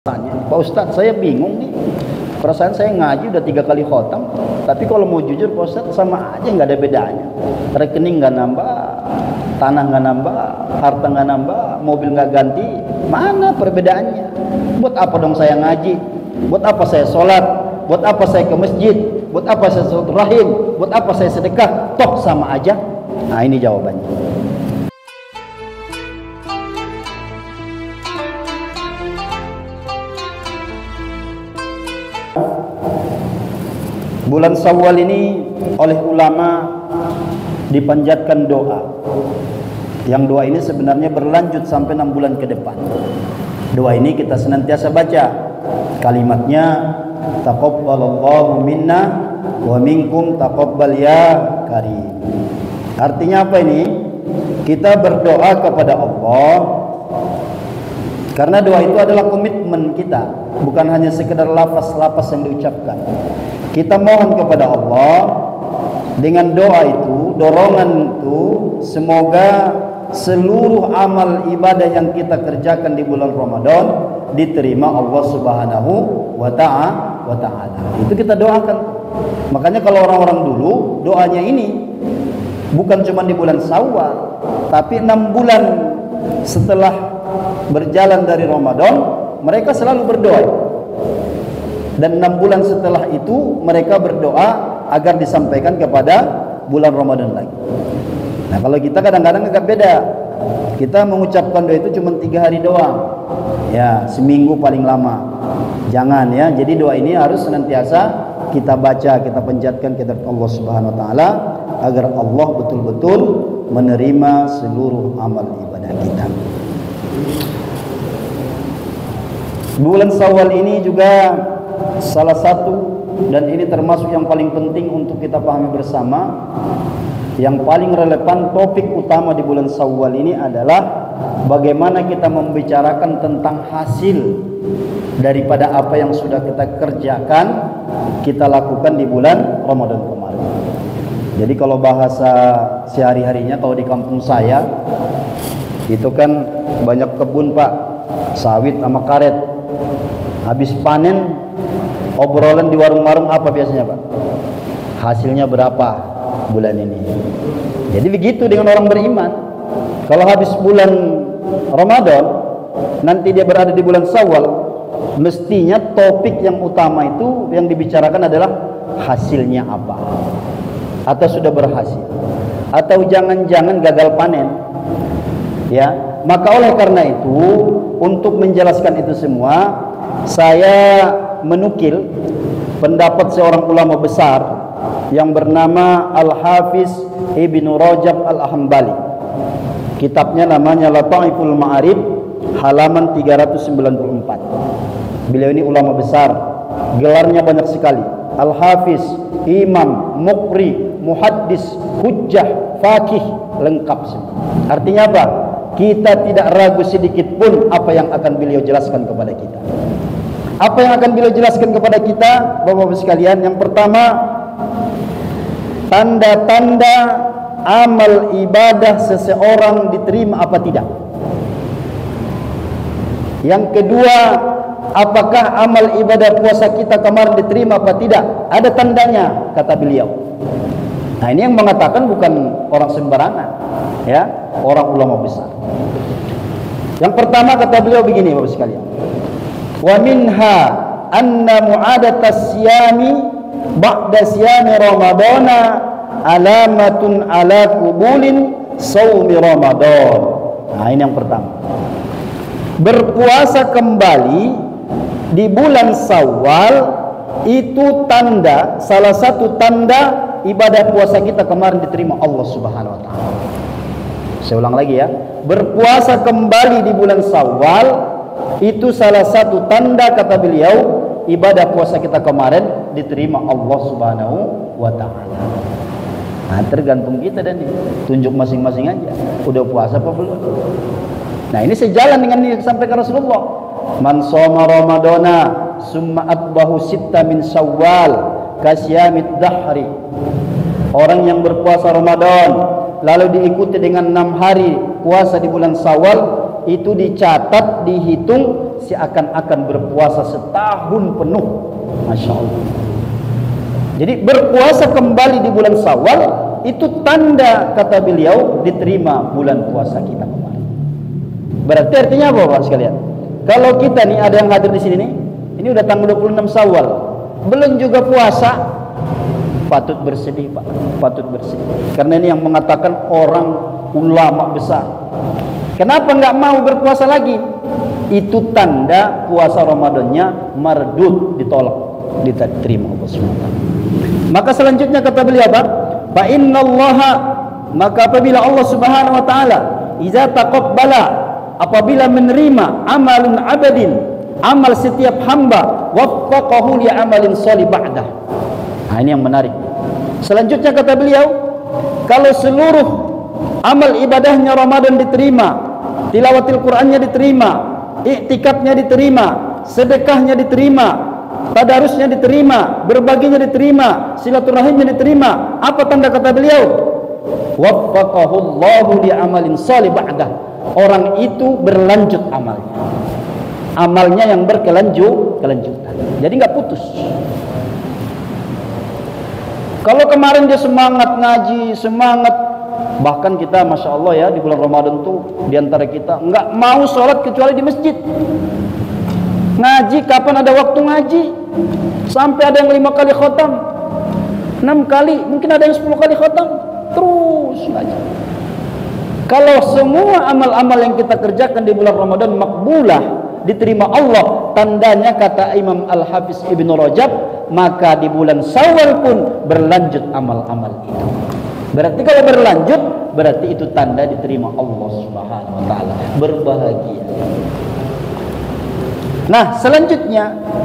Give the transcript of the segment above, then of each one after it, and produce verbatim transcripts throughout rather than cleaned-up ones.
Tanya, Pak Ustadz, saya bingung nih. Perasaan saya ngaji udah tiga kali khotam, tapi kalau mau jujur Pak Ustadz sama aja, nggak ada bedanya. Rekening nggak nambah, tanah nggak nambah, harta nggak nambah, mobil nggak ganti. Mana perbedaannya? Buat apa dong saya ngaji? Buat apa saya sholat? Buat apa saya ke masjid? Buat apa saya silaturahim? Buat apa saya sedekah? Toh sama aja. Nah, ini jawabannya. Bulan Syawal ini oleh ulama dipanjatkan doa. Yang doa ini sebenarnya berlanjut sampai enam bulan ke depan. Doa ini kita senantiasa baca. Kalimatnya taqabbalallahu minna wa minkum taqabbal ya karim. Artinya apa ini? Kita berdoa kepada Allah karena doa itu adalah komitmen kita, bukan hanya sekedar lafaz-lafaz yang diucapkan. Kita mohon kepada Allah dengan doa itu, dorongan itu, semoga seluruh amal ibadah yang kita kerjakan di bulan Ramadan diterima Allah Subhanahu wa ta'ala. Itu kita doakan. Makanya kalau orang-orang dulu doanya ini bukan cuma di bulan Syawal, tapi enam bulan setelah berjalan dari Ramadan mereka selalu berdoa. Dan enam bulan setelah itu mereka berdoa agar disampaikan kepada bulan Ramadan lagi. Nah, kalau kita kadang-kadang agak beda. Kita mengucapkan doa itu cuma tiga hari doang. Ya, seminggu paling lama. Jangan ya. Jadi doa ini harus senantiasa kita baca, kita panjatkan kepada Allah Subhanahu wa taala agar Allah betul-betul menerima seluruh amal ibadah kita. Bulan Syawal ini juga salah satu, dan ini termasuk yang paling penting untuk kita pahami bersama, yang paling relevan topik utama di bulan Syawal ini adalah bagaimana kita membicarakan tentang hasil daripada apa yang sudah kita kerjakan, kita lakukan di bulan Ramadan kemarin. Jadi kalau bahasa sehari-harinya, kalau di kampung saya itu kan banyak kebun Pak, sawit sama karet. Habis panen, obrolan di warung-warung apa biasanya Pak? Hasilnya berapa bulan ini? Jadi begitu dengan orang beriman. Kalau habis bulan Ramadan, nanti dia berada di bulan Syawal, mestinya topik yang utama itu yang dibicarakan adalah hasilnya apa, atau sudah berhasil, atau jangan-jangan gagal panen. Ya, maka oleh karena itu, untuk menjelaskan itu semua, saya menukil pendapat seorang ulama besar yang bernama Al-Hafiz Ibnu Rajab Al-Hambali. Kitabnya namanya Lataiful Ma'arif, halaman tiga ratus sembilan puluh empat. Beliau ini ulama besar, gelarnya banyak sekali. Al-Hafiz, Imam, Muqri, Muhaddis, Hujjah, Faqih, lengkap semua. Artinya apa? Kita tidak ragu sedikit pun apa yang akan beliau jelaskan kepada kita. Apa yang akan beliau jelaskan kepada kita, Bapak-Bapak sekalian? Yang pertama, tanda-tanda amal ibadah seseorang diterima apa tidak. Yang kedua, apakah amal ibadah puasa kita kemarin diterima apa tidak? Ada tandanya, kata beliau. Nah, ini yang mengatakan bukan orang sembarangan, ya, orang ulama besar. Yang pertama kata beliau begini, Bapak sekalian. Wa minha anna mu'adatas siyami ba'da siyami ramadana alamatun ala qubulin sawmi ramadan. Nah, ini yang pertama. Berpuasa kembali di bulan Syawal itu tanda, salah satu tanda ibadah puasa kita kemarin diterima Allah Subhanahu wa taala. Saya ulang lagi ya. Berpuasa kembali di bulan Syawal itu salah satu tanda, kata beliau, ibadah puasa kita kemarin diterima Allah Subhanahu wa taala. Nah, tergantung kita dan ini. Tunjuk masing-masing aja. Udah puasa apa belum? Nah, ini sejalan dengan yang disampaikan Rasulullah. Man shoma ramadana summa atbahu sitta min Syawal kasyamid dahri. Orang yang berpuasa Ramadan lalu diikuti dengan enam hari puasa di bulan Syawal, itu dicatat, dihitung seakan-akan berpuasa setahun penuh. Masya Allah. Jadi berpuasa kembali di bulan Syawal itu tanda, kata beliau, diterima bulan puasa kita kemarin. Berarti artinya apa Bapak sekalian? Kalau kita nih ada yang hadir di sini nih, ini udah tanggal dua puluh enam Syawal, belum juga puasa, patut bersedih Pak, patut bersedih. Karena ini yang mengatakan orang ulama besar. Kenapa nggak mau berpuasa lagi? Itu tanda puasa Ramadannya mardud, ditolak, diterima Allah subhanahu wa taala. Maka selanjutnya kata beliau apa? Fa innallaha, maka apabila Allah subhanahu wa taala iza taqabbala, apabila menerima amalun abadin, amal setiap hamba, waffaqahu li amalin shalih ba'dah. Nah, ini yang menarik. Selanjutnya kata beliau, kalau seluruh amal ibadahnya Ramadan diterima, tilawatil Qur'annya diterima, iktikafnya diterima, sedekahnya diterima, tadarusnya diterima, berbaginya diterima, silaturahimnya diterima, apa tanda kata beliau? Waffaqahu Allahu li amalin shalih ba'dah. Orang itu berlanjut amalnya, amalnya yang berkelanjut kelanjutan, jadi nggak putus. Kalau kemarin dia semangat ngaji, semangat, bahkan kita masya Allah ya di bulan Ramadan tuh diantara kita nggak mau sholat kecuali di masjid. Ngaji kapan ada waktu ngaji, sampai ada yang lima kali khotam, enam kali, mungkin ada yang sepuluh kali khotam, terus ngaji. Kalau semua amal-amal yang kita kerjakan di bulan Ramadan makbulah, diterima Allah, tandanya kata Imam Al-Hafiz Ibnu Rajab, maka di bulan Syawal pun berlanjut amal-amal itu. Berarti kalau berlanjut, berarti itu tanda diterima Allah Subhanahu wa taala. Berbahagia. Nah, selanjutnya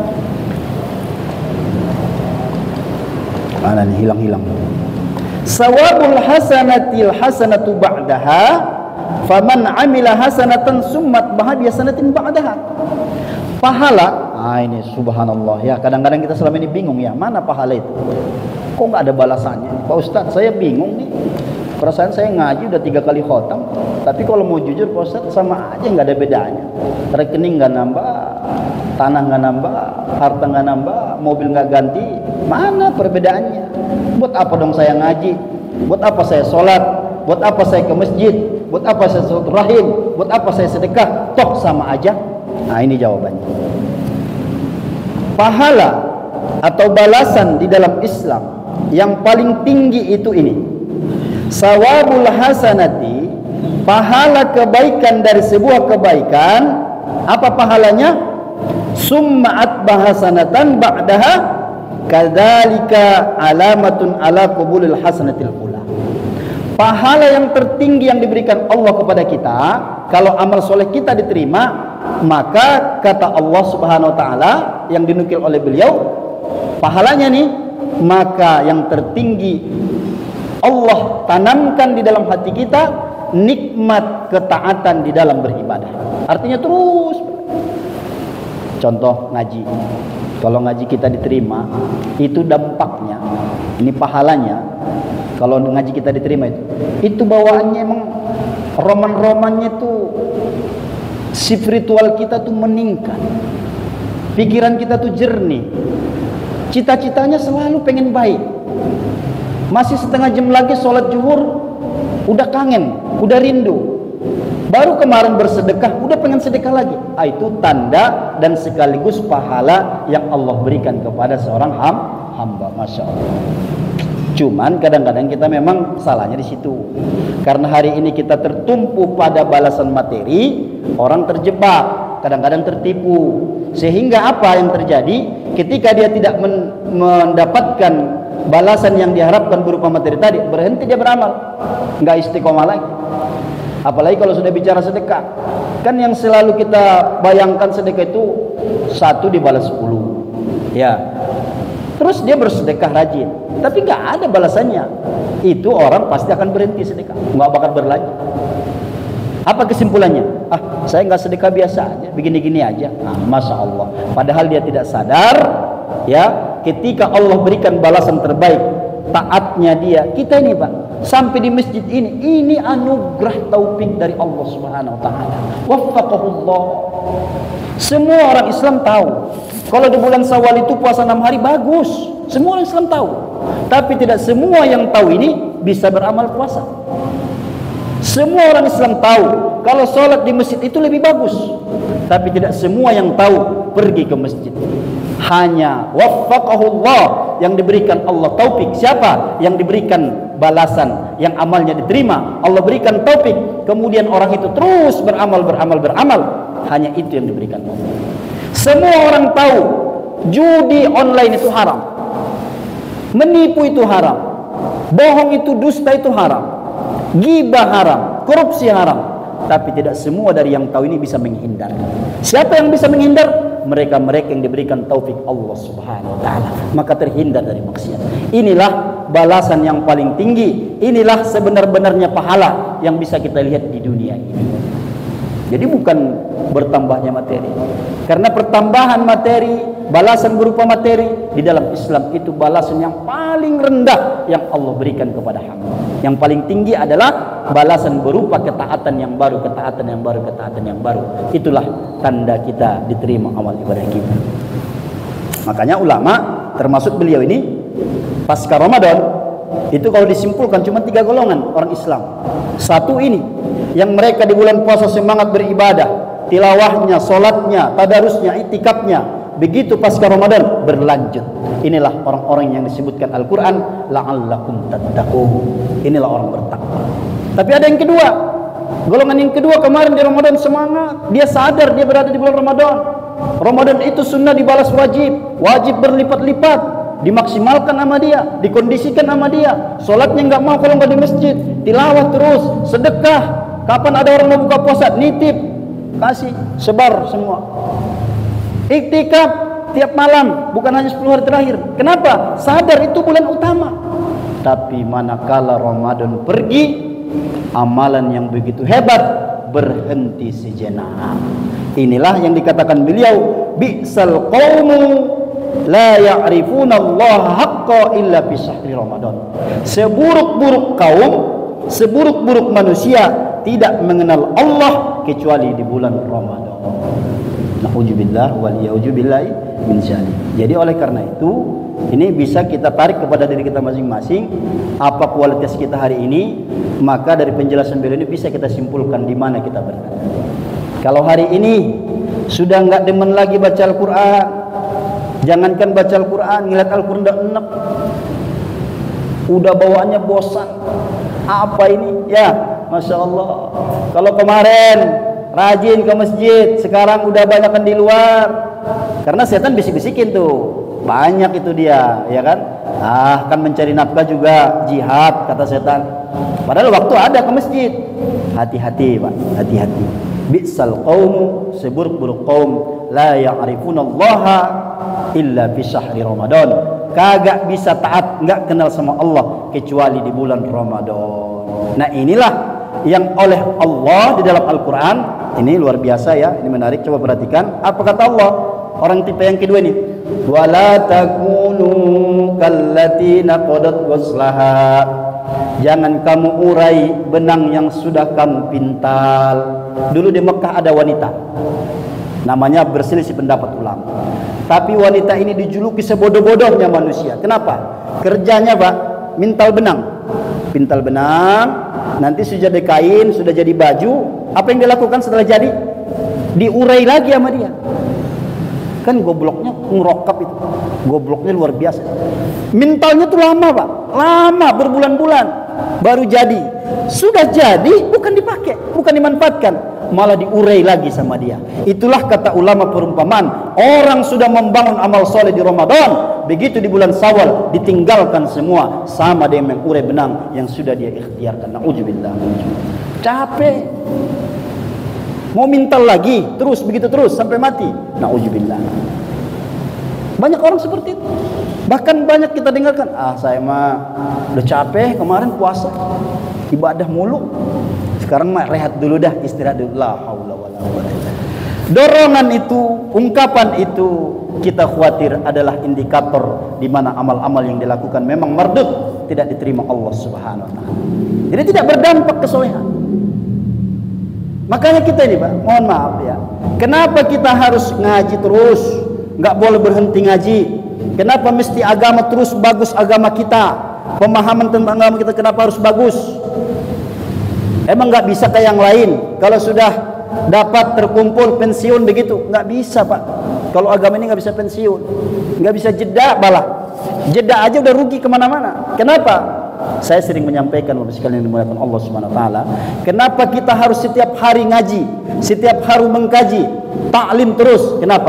mana nih, hilang-hilang. Sawabul hasanatil hasanatu ba'daha, faman amila hasanatan summat bahagia sanatin ba'daha. Pahala, ah ini subhanallah ya, kadang-kadang kita selama ini bingung ya, mana pahala itu? Kok nggak ada balasannya? Pak Ustadz, saya bingung nih. Perasaan saya ngaji udah tiga kali khotam, tapi kalau mau jujur Pak Ustadz sama aja, nggak ada bedanya. Rekening nggak nambah, tanah nggak nambah, harta nggak nambah, mobil nggak ganti, mana perbedaannya? Buat apa dong saya ngaji? Buat apa saya sholat? Buat apa saya ke masjid? Buat apa saya silaturahim? Buat apa saya sedekah? Toh sama aja. Nah ini jawabannya. Pahala atau balasan di dalam Islam yang paling tinggi itu ini. Sawabul hasanati, pahala kebaikan dari sebuah kebaikan. Apa pahalanya? Summa atbahasanatan ba'daha, kadzalika alamatun ala qubulil hasanatil ula. Pahala yang tertinggi yang diberikan Allah kepada kita kalau amal soleh kita diterima, maka kata Allah Subhanahu wa taala yang dinukil oleh beliau, pahalanya nih, maka yang tertinggi Allah tanamkan di dalam hati kita nikmat ketaatan di dalam beribadah. Artinya terus. Contoh ngaji. Kalau ngaji kita diterima, itu dampaknya, ini pahalanya. Kalau ngaji kita diterima itu, itu bawaannya emang roman-romannya tuh, spiritual kita tuh meningkat, pikiran kita tuh jernih, cita-citanya selalu pengen baik. Masih setengah jam lagi sholat zuhur, udah kangen, udah rindu. Baru kemarin bersedekah, udah pengen sedekah lagi. Ah, itu tanda dan sekaligus pahala yang Allah berikan kepada seorang ham, hamba. Masya Allah. Cuman kadang-kadang kita memang salahnya di situ. Karena hari ini kita tertumpu pada balasan materi, orang terjebak, kadang-kadang tertipu. Sehingga apa yang terjadi? Ketika dia tidak men mendapatkan balasan yang diharapkan berupa materi tadi, berhenti dia beramal, nggak istiqomah lagi. Apalagi kalau sudah bicara sedekah, kan yang selalu kita bayangkan sedekah itu satu dibalas sepuluh, ya. Terus dia bersedekah rajin, tapi nggak ada balasannya. Itu orang pasti akan berhenti sedekah, nggak bakal berlanjut. Apa kesimpulannya? Ah, saya nggak sedekah biasa aja, begini-gini aja. Nah, masya Allah. Padahal dia tidak sadar, ya. Ketika Allah berikan balasan terbaik taatnya dia. Kita ini Pak, sampai di masjid ini, ini anugerah taufik dari Allah Subhanahu wa taala. Waffaqahullah. Semua orang Islam tahu kalau di bulan Syawal itu puasa enam hari bagus. Semua orang Islam tahu. Tapi tidak semua yang tahu ini bisa beramal puasa. Semua orang Islam tahu kalau sholat di masjid itu lebih bagus. Tapi tidak semua yang tahu pergi ke masjid. Hanya waffaqahullah yang diberikan Allah taufik. Siapa yang diberikan balasan, yang amalnya diterima, Allah berikan taufik, kemudian orang itu terus beramal, beramal, beramal. Hanya itu yang diberikan Allah. Semua orang tahu judi online itu haram, menipu itu haram, bohong itu, dusta itu haram, ghibah haram, korupsi haram. Tapi tidak semua dari yang tahu ini bisa menghindar. Siapa yang bisa menghindar? Mereka-mereka yang diberikan taufik Allah Subhanahu wa taala, maka terhindar dari maksiat. Inilah balasan yang paling tinggi. Inilah sebenar-benarnya pahala yang bisa kita lihat di dunia ini. Jadi bukan bertambahnya materi. Karena pertambahan materi, balasan berupa materi di dalam Islam itu balasan yang paling rendah yang Allah berikan kepada hamba. Yang paling tinggi adalah balasan berupa ketaatan yang baru, ketaatan yang baru, ketaatan yang baru. Itulah tanda kita diterima amal ibadah kita. Makanya ulama, termasuk beliau ini, pasca Ramadan itu kalau disimpulkan cuma tiga golongan orang Islam. Satu ini yang mereka di bulan puasa semangat beribadah, tilawahnya, solatnya, tadarusnya, itikafnya. Begitu pasca Ramadan berlanjut. Inilah orang-orang yang disebutkan Al-Quran, la'allakum tattaqun. Inilah orang bertakwa. Tapi ada yang kedua, golongan yang kedua kemarin di Ramadan semangat, dia sadar dia berada di bulan Ramadan. Ramadan itu sunnah dibalas wajib, wajib berlipat-lipat, dimaksimalkan sama dia, dikondisikan sama dia. Solatnya nggak mau kalau nggak di masjid, tilawah terus, sedekah. Kapan ada orang mau buka puasa, nitip, kasih, sebar semua. Iktikaf tiap malam, bukan hanya sepuluh hari terakhir. Kenapa? Sadar itu bulan utama. Tapi manakala Ramadan pergi, amalan yang begitu hebat berhenti sejenak. Inilah yang dikatakan beliau, bi'sal qaumu la ya'rifuna Allah haqqa illa fi syahri Ramadan. Seburuk-buruk kaum, seburuk-buruk manusia tidak mengenal Allah kecuali di bulan Ramadan. Na'udzubillah wal ya'udzubillahi min syari. Jadi oleh karena itu, ini bisa kita tarik kepada diri kita masing-masing. Apa kualitas kita hari ini? Maka dari penjelasan beliau ini bisa kita simpulkan di mana kita berada. Kalau hari ini sudah nggak demen lagi baca Al-Quran, jangankan baca Al-Quran, ngeliat Al-Quran udah enak, udah bawaannya bosan. Apa ini? Ya, Masya Allah. Kalau kemarin rajin ke masjid, sekarang udah banyakan di luar. Karena setan bisik-bisikin tuh, banyak itu dia, ya kan? Ah, kan mencari nafkah juga jihad, kata setan. Padahal waktu ada ke masjid. Hati-hati Pak, hati-hati. Bi'sal qaumu, seburuk-buruk kaum, la ya'rifunallaha illa fi syahri Ramadan. Kagak bisa taat, nggak kenal sama Allah kecuali di bulan Ramadan. Nah inilah yang oleh Allah di dalam Al-Quran. Ini luar biasa ya, ini menarik, coba perhatikan apa kata Allah. Orang tipe yang kedua ini, wala takunu kallati naqadat waslaha. Jangan kamu urai benang yang sudah kamu pintal. Dulu di Mekah ada wanita, namanya berselisih pendapat ulama. Tapi wanita ini dijuluki sebodoh-bodohnya manusia. Kenapa? Kerjanya Pak, mintal benang. Pintal benang, nanti sudah jadi kain, sudah jadi baju. Apa yang dilakukan setelah jadi? Diurai lagi sama dia. Kan gobloknya ngerokap itu. Gobloknya luar biasa. Mintalnya tuh lama Pak, lama berbulan-bulan baru jadi. Sudah jadi bukan dipakai, bukan dimanfaatkan, malah diurai lagi sama dia. Itulah kata ulama perumpamaan, orang sudah membangun amal soleh di Ramadan, begitu di bulan Syawal ditinggalkan semua, sama dia mengurai benang yang sudah dia ikhtiarkan. Na'udzubillah. Capek, mau mintal lagi, terus begitu terus sampai mati. Na'udzubillah. Banyak orang seperti itu. Bahkan banyak kita dengarkan, ah saya mah udah capek kemarin puasa, ibadah mulu, sekarang mah rehat dulu dah, istirahat dulu. La haula wala quwwata. Dorongan itu, ungkapan itu kita khawatir adalah indikator di mana amal-amal yang dilakukan memang mardud, tidak diterima Allah Subhanahu wa taala. Jadi tidak berdampak kesolehan. Makanya kita ini Pak, mohon maaf ya, kenapa kita harus ngaji terus, nggak boleh berhenti ngaji? Kenapa mesti agama terus bagus, agama kita, pemahaman tentang agama kita kenapa harus bagus? Emang nggak bisa kayak yang lain? Kalau sudah dapat terkumpul pensiun begitu, nggak bisa Pak. Kalau agama ini nggak bisa pensiun, nggak bisa jeda balah, jeda aja udah rugi kemana-mana. Kenapa? Saya sering menyampaikan Bapak sekalian yang dimuliakan Allah Subhanahu wa taala, kenapa kita harus setiap hari ngaji, setiap hari mengkaji, taklim terus? Kenapa?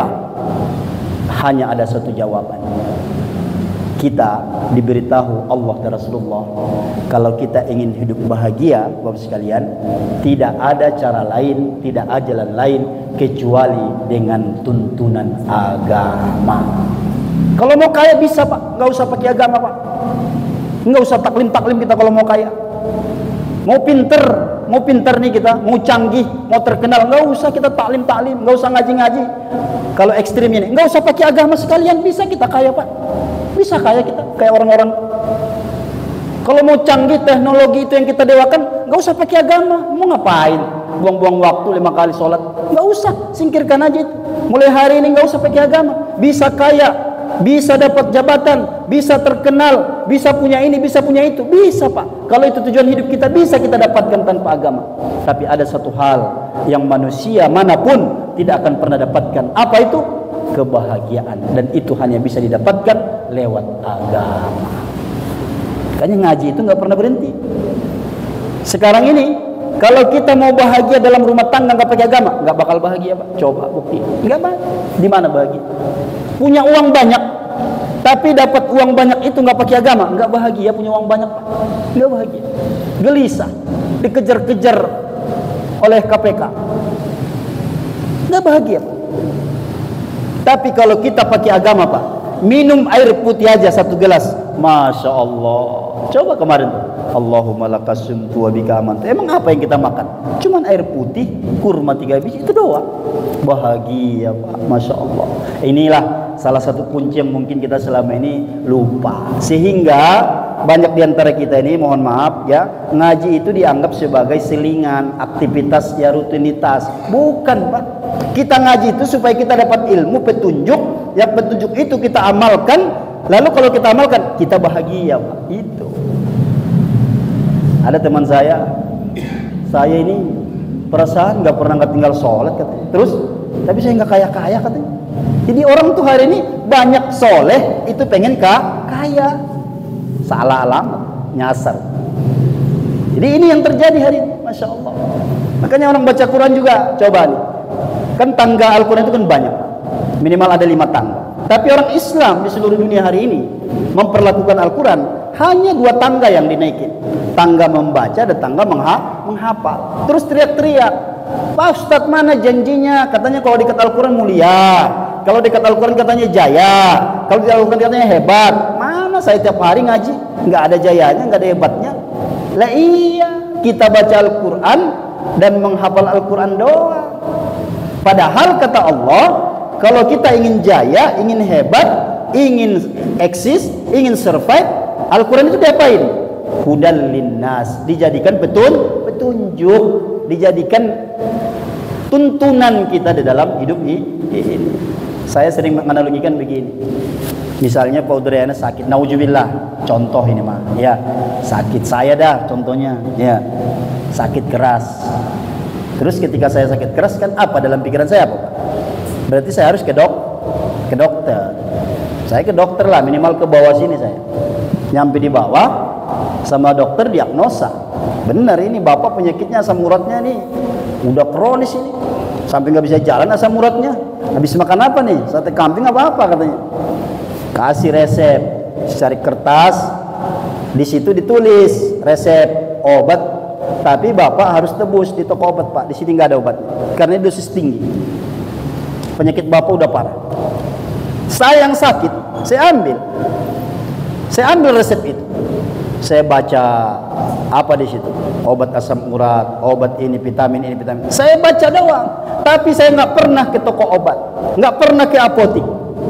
Hanya ada satu jawaban. Kita diberitahu Allah dan Rasulullah, kalau kita ingin hidup bahagia Bapak sekalian, tidak ada cara lain, tidak ada jalan lain kecuali dengan tuntunan agama. Kalau mau kaya bisa Pak, nggak usah pakai agama Pak. Nggak usah taklim-taklim kita kalau mau kaya. Mau pinter, mau pinter nih kita, mau canggih, mau terkenal, nggak usah kita taklim-taklim, nggak usah ngaji-ngaji. Kalau ekstrim ini, nggak usah pakai agama sekalian, bisa kita kaya Pak. Bisa kaya kita, kayak orang-orang. Kalau mau canggih teknologi itu yang kita dewakan, nggak usah pakai agama. Mau ngapain? Buang-buang waktu lima kali sholat, nggak usah, singkirkan aja itu. Mulai hari ini nggak usah pakai agama, bisa kaya, bisa dapat jabatan, bisa terkenal, bisa punya ini, bisa punya itu, bisa Pak. Kalau itu tujuan hidup kita, bisa kita dapatkan tanpa agama. Tapi ada satu hal yang manusia manapun tidak akan pernah dapatkan. Apa itu? Kebahagiaan. Dan itu hanya bisa didapatkan lewat agama. Makanya ngaji itu nggak pernah berhenti. Sekarang ini kalau kita mau bahagia dalam rumah tangga nggak pakai agama, nggak bakal bahagia Pak. Coba bukti. Nggak bahagia. Di mana bahagia? Punya uang banyak, tapi dapat uang banyak itu nggak pakai agama, nggak bahagia. Punya uang banyak Pak, nggak bahagia. Gelisah, dikejar-kejar oleh K P K, nggak bahagia Pak. Tapi kalau kita pakai agama Pak, minum air putih aja satu gelas, masya Allah. Coba kemarin tuh, Allahumma lakasumtu wa bika amantu. Emang apa yang kita makan? Cuman air putih, kurma tiga biji, itu doang. Bahagia Pak, masya Allah. Inilah salah satu kunci yang mungkin kita selama ini lupa, sehingga banyak diantara kita ini, mohon maaf ya, ngaji itu dianggap sebagai selingan, aktivitas ya, rutinitas. Bukan Pak. Kita ngaji itu supaya kita dapat ilmu, petunjuk, yang petunjuk itu kita amalkan. Lalu kalau kita amalkan, kita bahagia Pak. Itu. Ada teman saya, saya ini perasaan nggak pernah nggak tinggal sholat katanya. Terus, tapi saya nggak kaya kaya katanya. Jadi orang tuh hari ini banyak soleh, itu pengen kaya. Salah alamat, nyasar. Jadi ini yang terjadi hari ini, masya Allah. Makanya orang baca Quran juga, coba nih. Kan tangga Al-Quran itu kan banyak, minimal ada lima tangga. Tapi orang Islam di seluruh dunia hari ini memperlakukan Al-Quran hanya dua tangga yang dinaikin. Tangga membaca dan tangga mengha menghafal. Terus teriak-teriak, Pak Ustadz mana janjinya? Katanya kalau dekat Al-Quran mulia, kalau dekat Al-Quran katanya jaya, kalau dekat Al-Quran katanya hebat. Mana saya tiap hari ngaji, nggak ada jayanya, nggak ada hebatnya. Lah iya, kita baca Al-Quran dan menghafal Al-Quran doang. Padahal kata Allah, kalau kita ingin jaya, ingin hebat, ingin eksis, ingin survive, Al-Quran itu diapain? Hudal linnas, dijadikan petun, petunjuk, dijadikan tuntunan kita di dalam hidup ini. Saya sering menganalogikan begini. Misalnya Pak Udriana sakit, nauzubillah, contoh ini mah, ya sakit saya dah, contohnya, ya sakit keras. Terus ketika saya sakit keras kan apa dalam pikiran saya Pak? Berarti saya harus ke dok, ke dokter. Saya ke dokter lah, minimal ke bawah sini saya. Nyampe di bawah, sama dokter diagnosa. Benar ini bapak penyakitnya asam uratnya nih udah kronis ini, sampai nggak bisa jalan asam uratnya. Habis makan apa nih? Sate kambing apa apa katanya. Kasih resep, cari kertas, di situ ditulis resep obat, tapi bapak harus tebus di toko obat Pak. Di sini nggak ada obatnya, karena dosis tinggi. Penyakit bapak udah parah. Saya yang sakit, saya ambil, saya ambil resep itu. Saya baca apa di situ, obat asam urat, obat ini, vitamin ini, vitamin. Saya baca doang, tapi saya nggak pernah ke toko obat, nggak pernah ke apotik.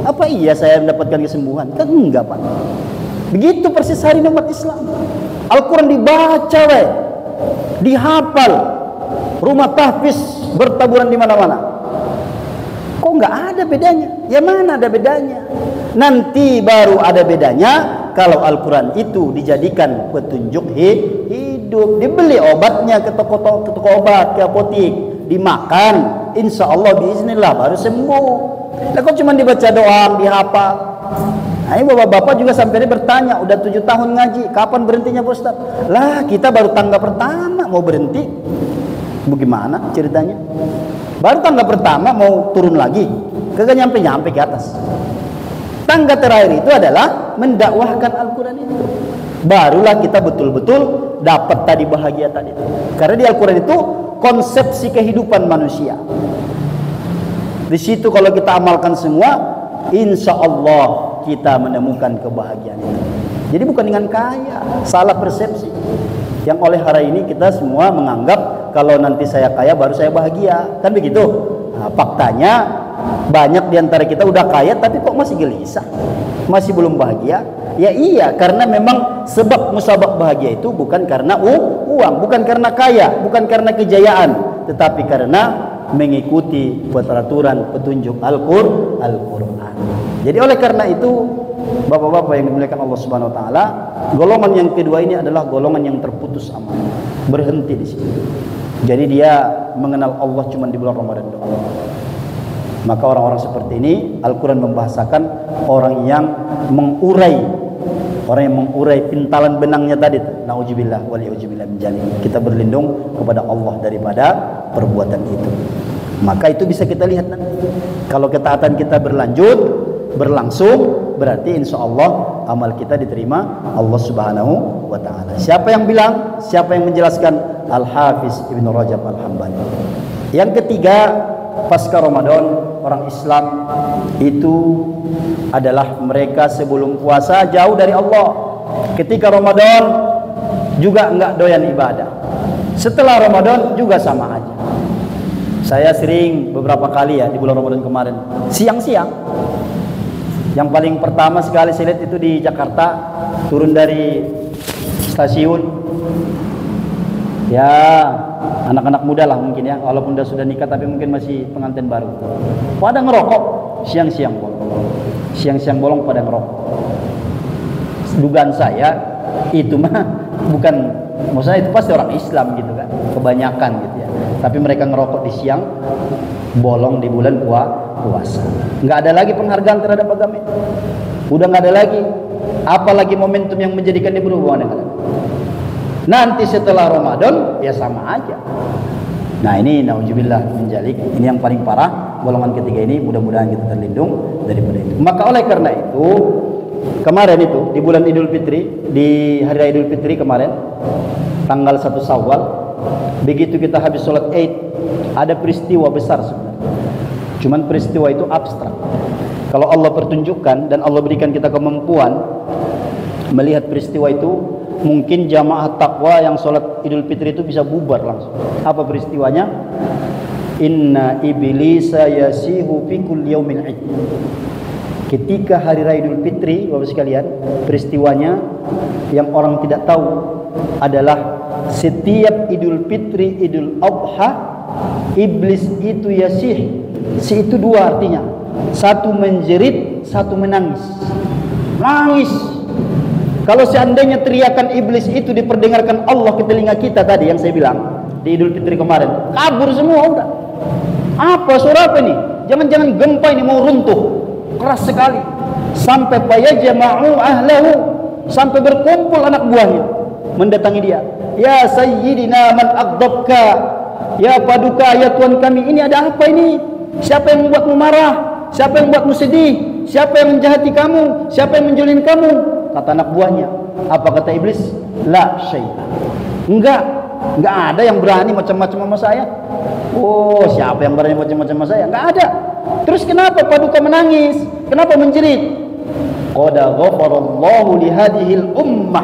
Apa iya saya mendapatkan kesembuhan? Kan enggak, Pak. Begitu persis hari ini umat Islam. Al-Quran dibaca, we. Dihafal. Rumah tahfiz bertaburan di mana-mana. Kok enggak ada bedanya? Ya mana ada bedanya? Nanti baru ada bedanya kalau Al-Quran itu dijadikan petunjuk hidup. Dibeli obatnya ke toko-toko, ke toko obat, ke apotik, dimakan, insya Allah biiznillah baru sembuh. Lah kok cuma dibaca doang, dihafal. Nah, ini bapak-bapak juga sampai ini bertanya, udah tujuh tahun ngaji, kapan berhentinya Pak Ustaz? Lah kita baru tangga pertama mau berhenti. Bagaimana ceritanya? Baru tangga pertama mau turun lagi, kagak nyampe-nyampe ke atas. Tangga terakhir itu adalah mendakwahkan Al-Quran itu. Barulah kita betul-betul dapat tadi bahagia tadi. Karena di Al-Quran itu konsepsi kehidupan manusia. Di situ kalau kita amalkan semua, insya Allah kita menemukan kebahagiaan itu. Jadi bukan dengan kaya, salah persepsi. Yang oleh hari ini kita semua menganggap kalau nanti saya kaya baru saya bahagia, kan begitu? Nah, faktanya banyak diantara kita udah kaya tapi kok masih gelisah, masih belum bahagia. Ya iya, karena memang sebab musabab bahagia itu bukan karena uang, bukan karena kaya, bukan karena kejayaan, tetapi karena mengikuti peraturan petunjuk Al-Qur'an. Al-Qur'an. Jadi oleh karena itu, bapak-bapak yang dimuliakan Allah Subhanahu wa taala, golongan yang kedua ini adalah golongan yang terputus amal. Berhenti di sini. Jadi dia mengenal Allah cuma di bulan Ramadan doang. Maka orang-orang seperti ini Al-Quran membahasakan orang yang mengurai, orang yang mengurai pintalan benangnya tadi. Nauzubillah waliuzubillah min dzalik. Kita berlindung kepada Allah daripada perbuatan itu. Maka itu bisa kita lihat nanti. Kalau ketaatan kita berlanjut, berlangsung, berarti insya Allah amal kita diterima Allah Subhanahu wa taala. Siapa yang bilang? Siapa yang menjelaskan? Al-Hafiz Ibnu Rajab Al-Hambali. Yang ketiga, pasca Ramadan, orang Islam itu adalah mereka sebelum puasa jauh dari Allah. Ketika Ramadan juga enggak doyan ibadah. Setelah Ramadan juga sama aja. Saya sering beberapa kali ya di bulan Ramadan kemarin, siang-siang. Yang paling pertama sekali saya lihat itu di Jakarta, turun dari stasiun. Ya, anak-anak muda lah mungkin ya, walaupun sudah nikah tapi mungkin masih pengantin baru. Pada ngerokok siang-siang bolong. Siang-siang bolong pada ngerokok. Dugaan saya itu mah bukan, maksudnya itu pasti orang Islam gitu kan, kebanyakan gitu ya. Tapi mereka ngerokok di siang bolong di bulan puasa. Nggak ada lagi penghargaan terhadap agama. Udah nggak ada lagi. Apalagi momentum yang menjadikan dia berhubungan dengan agama. Nanti setelah Ramadan ya sama aja. Nah ini nauzubillah min dzalik, ini yang paling parah, golongan ketiga ini. Mudah-mudahan kita terlindung daripada itu. Maka oleh karena itu kemarin itu di bulan Idul Fitri, di hari raya Idul Fitri kemarin tanggal satu Syawal, begitu kita habis sholat Id, ada peristiwa besar sebenarnya. Cuman peristiwa itu abstrak. Kalau Allah pertunjukkan dan Allah berikan kita kemampuan melihat peristiwa itu, mungkin jamaah takwa yang sholat Idul Fitri itu bisa bubar langsung. Apa peristiwanya? Inna iblisa yasihu fi kulli yaumin id. Ketika hari raya Idul Fitri, Bapak sekalian, peristiwanya yang orang tidak tahu adalah setiap Idul Fitri, Idul Adha, iblis itu yasih. Si itu dua artinya. Satu menjerit, satu menangis. Nangis. Kalau seandainya teriakan iblis itu diperdengarkan Allah ke telinga kita tadi yang saya bilang di Idul Fitri kemarin, kabur semua udah. Apa suara apa ini? Jangan-jangan gempa ini mau runtuh. Keras sekali. Sampai fayajma'u ahlahu, sampai berkumpul anak buahnya mendatangi dia. Ya sayyidina man aghdabka. Ya paduka, ya Tuhan kami, ini ada apa ini? Siapa yang membuatmu marah? Siapa yang membuatmu sedih? Siapa yang menjahati kamu? Siapa yang menjolimi kamu? Kata anak buahnya. Apa kata iblis? La syai'a. Enggak, enggak ada yang berani macam-macam sama saya. Oh, siapa yang berani macam-macam sama saya? Enggak ada. Terus kenapa paduka menangis? Kenapa menjerit? Qad ghafarallahu li hadhil ummah.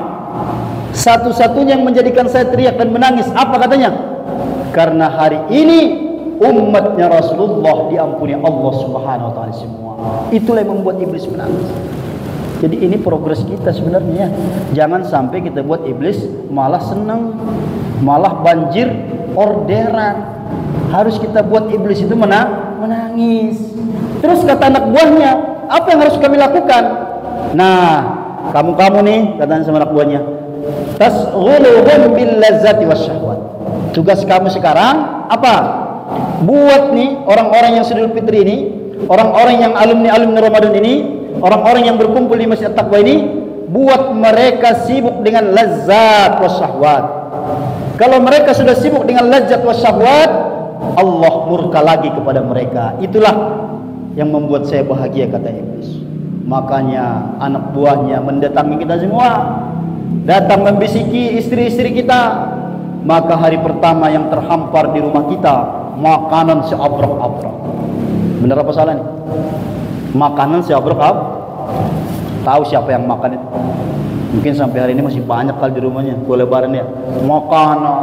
Satu-satunya yang menjadikan saya teriak dan menangis, apa katanya? Karena hari ini umatnya Rasulullah diampuni Allah Subhanahu wa taala semua. Itulah yang membuat iblis menangis. Jadi ini progres kita sebenarnya. Jangan sampai kita buat iblis malah senang, malah banjir orderan. Harus kita buat iblis itu menang, menangis. Terus kata anak buahnya, apa yang harus kami lakukan? Nah, kamu-kamu nih, katanya sama anak buahnya, tasghuluhum bil ladzati wasyahwat. Tugas kamu sekarang apa? Buat nih orang-orang yang Idul Fitri ini, orang-orang yang alumni-alumni Ramadan ini, orang-orang yang berkumpul di Masjid Taqwa ini, buat mereka sibuk dengan lazat wasyahwat. Kalau mereka sudah sibuk dengan lazat wasyahwat, Allah murka lagi kepada mereka. Itulah yang membuat saya bahagia, kata iblis. Makanya anak buahnya mendatangi kita semua, datang membisiki istri-istri kita. Maka hari pertama yang terhampar di rumah kita makanan seabrek-abrek. Benar apa salah nih? Makanan seabrek-abrek. Tahu siapa yang makan itu? Mungkin sampai hari ini masih banyak kali di rumahnya. Gue lebaran ya. Makanan,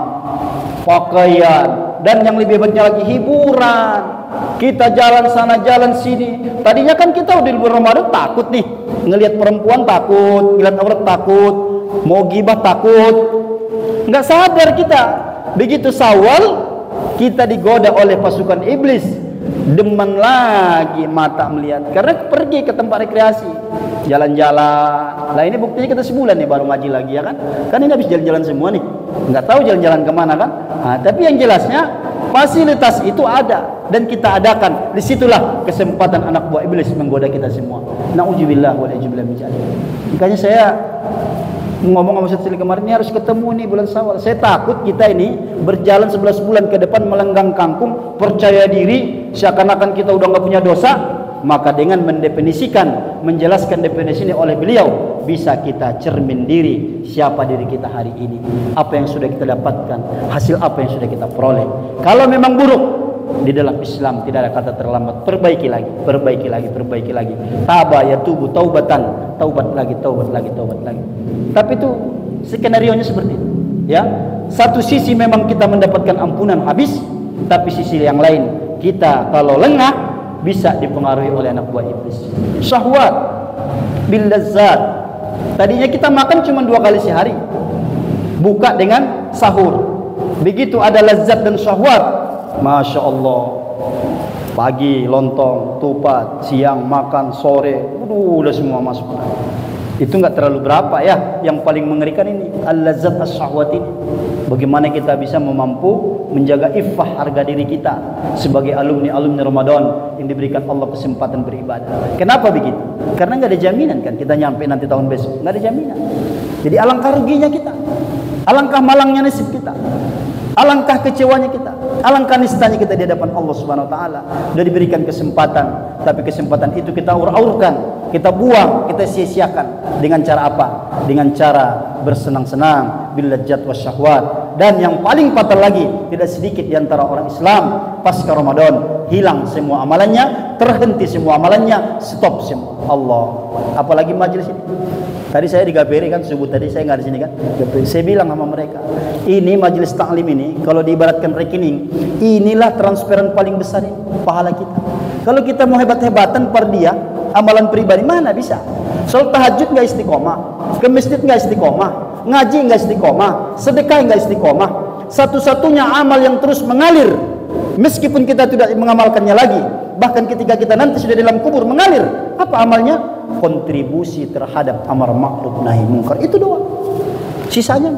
pakaian, dan yang lebih hebatnya lagi hiburan. Kita jalan sana jalan sini. Tadinya kan kita udah di bulan Ramadan takut nih, ngelihat perempuan takut, ngelihat aurat takut, mau gibah takut. Nggak sadar kita. Begitu Syawal kita digoda oleh pasukan iblis. Demen lagi mata melihat, karena pergi ke tempat rekreasi, jalan-jalan. Nah ini buktinya kita sebulan nih baru ngaji lagi ya kan. Kan ini habis jalan-jalan semua nih, nggak tahu jalan-jalan kemana kan. Nah, tapi yang jelasnya fasilitas itu ada dan kita adakan. Disitulah kesempatan anak buah iblis menggoda kita semua. Nauzubillah wal a'udzubillah min dzalik. Makanya saya ngomong sama Ustaz kemarin, ini harus ketemu nih bulan Syawal. Saya takut kita ini berjalan sebelas bulan ke depan melenggang kangkung, percaya diri, seakan-akan kita udah nggak punya dosa. Maka dengan mendefinisikan, menjelaskan definisi ini oleh beliau, bisa kita cermin diri siapa diri kita hari ini, apa yang sudah kita dapatkan, hasil apa yang sudah kita peroleh. Kalau memang buruk, di dalam Islam tidak ada kata terlambat. Perbaiki lagi, perbaiki lagi, perbaiki lagi. Taba ya tubuh taubatan, taubat lagi, taubat lagi, taubat lagi. Tapi itu skenario-nya seperti itu. Ya, satu sisi memang kita mendapatkan ampunan habis, tapi sisi yang lain kita kalau lengah bisa dipengaruhi oleh anak buah iblis. Syahwat bil lazzat. Tadinya kita makan cuma dua kali sehari, buka dengan sahur. Begitu ada lazat dan syahwat, masya Allah, pagi lontong, tupat, siang makan, sore, aduh, udah semua masuk. Itu nggak terlalu berapa ya. Yang paling mengerikan ini al-lazat as-syahwat ini. Bagaimana kita bisa memampu menjaga iffah harga diri kita sebagai alumni-alumni Ramadan yang diberikan Allah kesempatan beribadah. Kenapa begitu? Karena nggak ada jaminan kan kita nyampe nanti tahun besok, nggak ada jaminan. Jadi alangkah ruginya kita, alangkah malangnya nasib kita, alangkah kecewanya kita, alangkah nistanya kita di hadapan Allah Subhanahu wa taala. Sudah diberikan kesempatan, tapi kesempatan itu kita ur-aurkan, kita buang, kita sia-siakan. Dengan cara apa? Dengan cara bersenang-senang bil ladzat wasyahwat. Dan yang paling fatal lagi, tidak sedikit di antara orang Islam pasca Ramadan hilang semua amalannya, terhenti semua amalannya, stop semua. Allah. Apalagi majelis ini. Tadi saya di G P R kan subuh tadi saya nggak di sini kan. Saya bilang sama mereka, ini majelis taklim ini kalau diibaratkan rekening, inilah transferan paling besar ini, pahala kita. Kalau kita mau hebat-hebatan per dia, amalan pribadi mana bisa? Soal tahajud nggak istiqomah, ke masjid nggak istiqomah, ngaji nggak istiqomah, sedekah nggak istiqomah. Satu-satunya amal yang terus mengalir, meskipun kita tidak mengamalkannya lagi, bahkan ketika kita nanti sudah dalam kubur mengalir, apa amalnya? Kontribusi terhadap amar ma'ruf nahi munkar, itu doang. Sisanya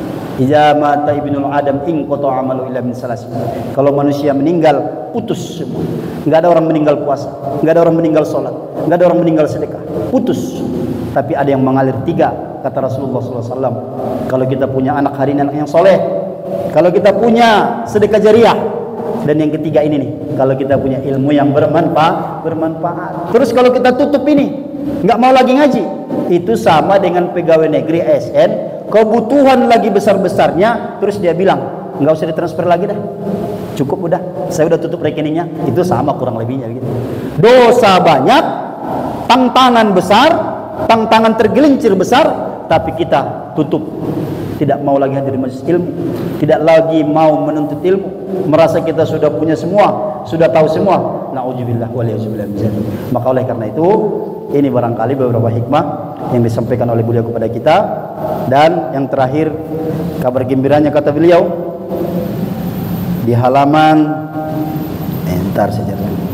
idza mata ibnul adam in qata amalu illa min salasin. Kalau manusia meninggal putus semua. Enggak ada orang meninggal puasa, enggak ada orang meninggal salat, enggak ada orang meninggal sedekah, putus. Tapi ada yang mengalir tiga, kata Rasulullah sallallahu alaihi wasallam. Kalau kita punya anak hari ini anak yang soleh, kalau kita punya sedekah jariah, dan yang ketiga ini nih, kalau kita punya ilmu yang bermanfaat, bermanfaat. Terus kalau kita tutup ini, nggak mau lagi ngaji, itu sama dengan pegawai negeri A S N, kebutuhan lagi besar-besarnya, terus dia bilang nggak usah ditransfer lagi dah, cukup udah, saya udah tutup rekeningnya. Itu sama kurang lebihnya gitu. Dosa banyak, tantangan besar, tantangan tergelincir besar, tapi kita tutup tidak mau lagi hadir majelis ilmu, tidak lagi mau menuntut ilmu, merasa kita sudah punya semua, sudah tahu semua. Nauzubillah waliyadzubillah. Maka oleh karena itu, ini barangkali beberapa hikmah yang disampaikan oleh beliau kepada kita. Dan yang terakhir, kabar gembiranya kata beliau di halaman entar saja.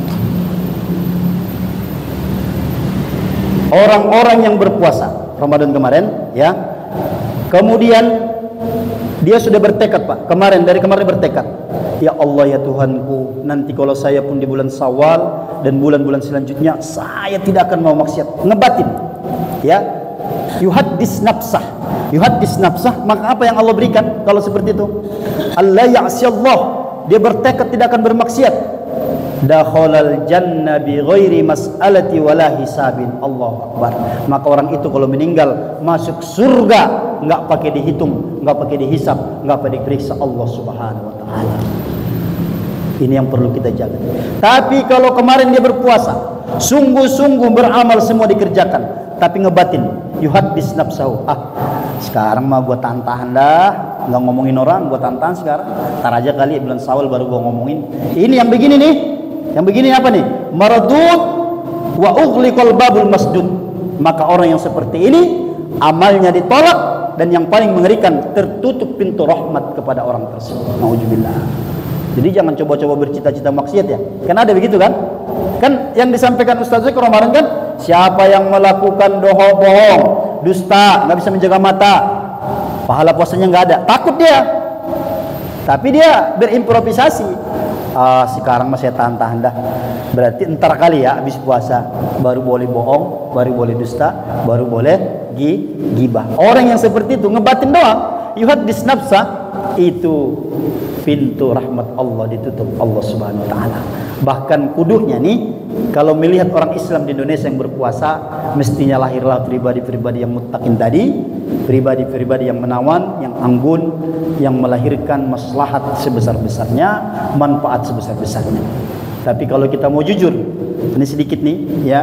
Orang-orang yang berpuasa Ramadan kemarin, ya, kemudian dia sudah bertekad, Pak, kemarin dari kemarin bertekad, ya Allah ya Tuhanku, nanti kalau saya pun di bulan Syawal dan bulan-bulan selanjutnya saya tidak akan mau maksiat, ngebatin, ya, yuhaddis nafsah, yuhaddis nafsah. Maka apa yang Allah berikan kalau seperti itu? Allah ya'siyallah, dia bertekad tidak akan bermaksiat. Dakhalal jannah bi ghairi mas'alati wala hisabin. Allahu akbar. Maka orang itu kalau meninggal masuk surga enggak pakai dihitung, enggak pakai dihisab, enggak pakai diperiksa Allah Subhanahu wa taala. Ini yang perlu kita jaga. Tapi kalau kemarin dia berpuasa, sungguh-sungguh beramal semua dikerjakan, tapi ngebatin, yuhaddis nafsahu. Ah, sekarang mah gua tahan-tahan dah, enggak ngomongin orang, gua tahan-tahan sekarang. Entar aja kali bulan Syawal baru gua ngomongin. Ini yang begini nih. Yang begini apa nih? Maradud wa ughliqal babul masjud. Maka orang yang seperti ini amalnya ditolak, dan yang paling mengerikan tertutup pintu rahmat kepada orang tersebut. Nauzubillah. Jadi jangan coba-coba bercita-cita maksiat ya. Kan ada begitu kan? Kan yang disampaikan Ustaz Zaki kemarin kan, siapa yang melakukan doho bohong, dusta, nggak bisa menjaga mata, pahala puasanya nggak ada. Takut dia. Tapi dia berimprovisasi. Ah, sekarang masih tahan-tahan dah. Berarti entar kali ya habis puasa baru boleh bohong, baru boleh dusta, baru boleh gi gibah. Orang yang seperti itu ngebatin doang, yuhaddis nafsa, itu pintu rahmat Allah ditutup Allah Subhanahu wa taala. Bahkan kuduhnya nih, kalau melihat orang Islam di Indonesia yang berpuasa, mestinya lahirlah pribadi-pribadi yang muttaqin tadi, pribadi-pribadi yang menawan, yang anggun, yang melahirkan maslahat sebesar-besarnya, manfaat sebesar-besarnya. Tapi kalau kita mau jujur, ini sedikit nih ya,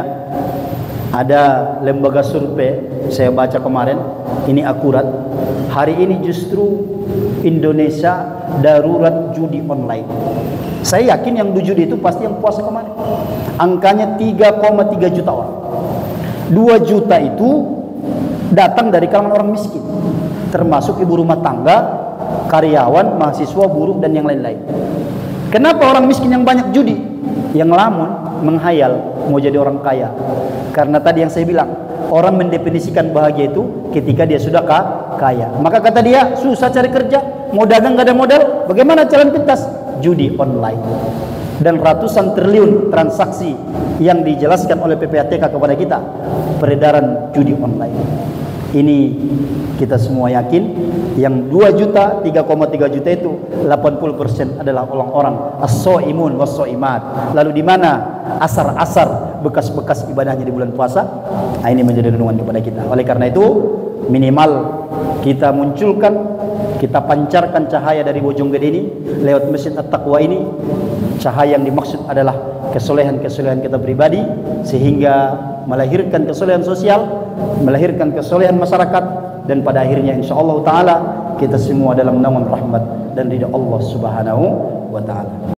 ada lembaga survei saya baca kemarin, ini akurat, hari ini justru Indonesia darurat judi online. Saya yakin yang judi itu pasti yang puasa kemarin. Angkanya tiga koma tiga juta orang. dua juta itu datang dari kalangan orang miskin, termasuk ibu rumah tangga, karyawan, mahasiswa, buruh, dan yang lain-lain. Kenapa orang miskin yang banyak judi? Yang ngelamun, menghayal mau jadi orang kaya. Karena tadi yang saya bilang, orang mendefinisikan bahagia itu ketika dia sudah kaya. Maka kata dia, susah cari kerja, mau dagang gak ada modal, bagaimana jalan pintas? Judi online. Dan ratusan triliun transaksi yang dijelaskan oleh P P A T K kepada kita, peredaran judi online. Ini kita semua yakin, yang dua juta, tiga koma tiga juta itu delapan puluh persen adalah orang-orang as-shaimun was-shaimat. Lalu di mana asar-asar bekas-bekas ibadahnya di bulan puasa? Nah, ini menjadi renungan kepada kita. Oleh karena itu, minimal kita munculkan, kita pancarkan cahaya dari Bojonggede ini lewat Masjid At-Taqwa ini. Cahaya yang dimaksud adalah kesolehan-kesolehan kita pribadi, sehingga melahirkan kesolehan sosial, melahirkan kesolehan masyarakat, dan pada akhirnya insyaallah taala kita semua dalam naungan rahmat dan ridha Allah Subhanahu wa taala.